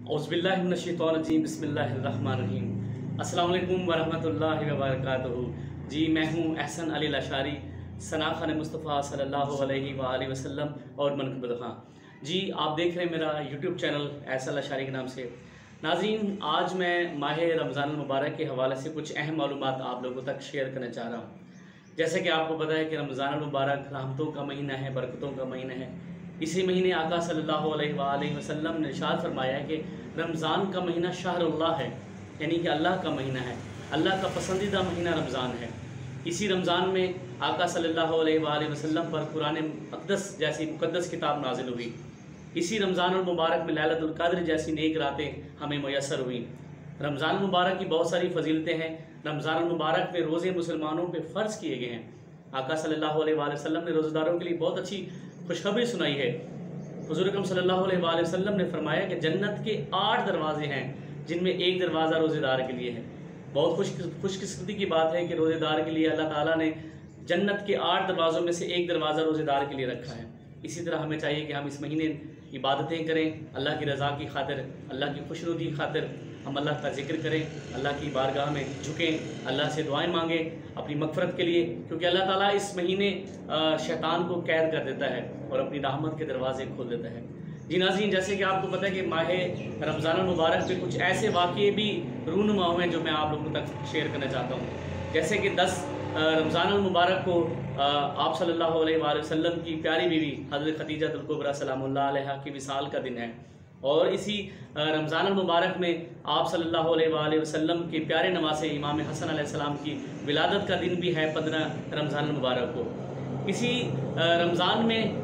औज़ुबिल्लाहिमिनश्शैतानिर्रजीम बिस्मिल्लाहिर्रहमानिर्रहीम। अस्सलाम वालेकुम वरहमतुल्लाहि वबरकातुहू। जी मैं हूँ एहसन अली लाशारी, सना खान मुस्तफ़ा सल्लल्लाहु अलैहि वसल्लम और मनक़िबुल ख़ां। जी आप देख रहे हैं मेरा यूट्यूब चैनल एहसन लाशारी के नाम से। नाज़रीन, आज मैं माह रमज़ान मुबारक के हवाले से कुछ अहम मालूमात आप लोगों तक शेयर करना चाह रहा हूँ। जैसे कि आपको पता है कि रमज़ान मुबारक रहमतों का महीना है, बरकतों का महीना है। इसी महीने आका सल्लल्लाहु अलैहि वसल्लम ने इरशाद फरमाया है कि रमज़ान का महीना शहरुल्लाह है, यानी कि अल्लाह का महीना है, अल्लाह का पसंदीदा महीना रमज़ान है। इसी रमज़ान में आका सल्लल्लाहु अलैहि वसल्लम पर कुरान अक़दस जैसी मुक़द्दस किताब नाजिल हुई। इसी रमज़ान मुबारक में लैलतुल क़द्र जैसी नेक रातें हमें मुयस्सर हुई। रमज़ान मुबारक की बहुत सारी फजीलतें हैं। रमज़ान मुबारक में रोज़े मुसलमानों पे फ़र्ज़ किए गए हैं। आका सल्लल्लाहु अलैहि वसल्लम ने रोज़ेदारों के लिए बहुत अच्छी खुशखबरी सुनाई है। हुज़ूर अकरम सल्लल्लाहु अलैहि वसल्लम ने फरमाया कि जन्नत के 8 दरवाज़े हैं, जिनमें एक दरवाज़ा रोज़ेदार के लिए है। बहुत खुशकिस्मती की बात है कि रोज़ेदार के लिए अल्लाह ताला ने जन्नत के 8 दरवाज़ों में से एक दरवाज़ा रोज़ेदार के लिए रखा है। इसी तरह हमें चाहिए कि हम इस महीने इबादतें करें, अल्लाह की रज़ा की खातिर, अल्लाह की खुशनुदी की खातिर हम अल्लाह का ज़िक्र करें, अल्लाह की बारगाह में झुकें, अल्लाह से दुआएं मांगें अपनी मग़फ़िरत के लिए, क्योंकि अल्लाह ताला इस महीने शैतान को कैद कर देता है और अपनी रहमत के दरवाज़े खोल देता है। जी नाज़रीन, जैसे कि आपको पता है कि माह रमज़ान मुबारक पे कुछ ऐसे वाक़ये भी रूनुमा हुए हैं जो मैं आप लोगों तक शेयर करना चाहता हूँ। जैसे कि 10 रमज़ान मुबारक को आप सल्लल्लाहु अलैहि वसल्लम की प्यारी बीवी हज़रत खदीजतुल कुबरा सलामुल्लाह अलैहा की विसाल का दिन है। और इसी रमज़ान मुबारक में आप सल्लल्लाहु अलैहि वसल्लम के प्यारे नवासे इमाम हसन अलैहिस्सलाम की विलादत का दिन भी है 15 रमज़ान मुबारक को। इसी रमज़ान में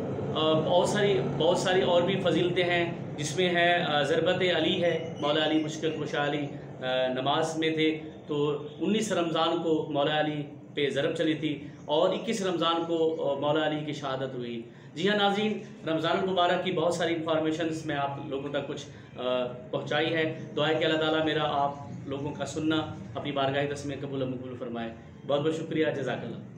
बहुत सारी और भी फजीलतें हैं, जिसमें है ज़रबत अली है। मौला अली मुश्किल कुशा अली नमाज में थे तो 19 रमज़ान को मौला अली पे ज़रब चली थी और 21 रमज़ान को मौला अली की शहादत हुई। जी हाँ नाज़रीन, रमज़ान मुबारक की बहुत सारी इंफॉर्मेशंस मैं आप लोगों तक कुछ पहुँचाई है। दुआ है कि अल्लाह ताला मेरा आप लोगों का सुनना अपनी बारगाह में कबूल फरमाए। बहुत बहुत शुक्रिया, जज़ाकल्लाह।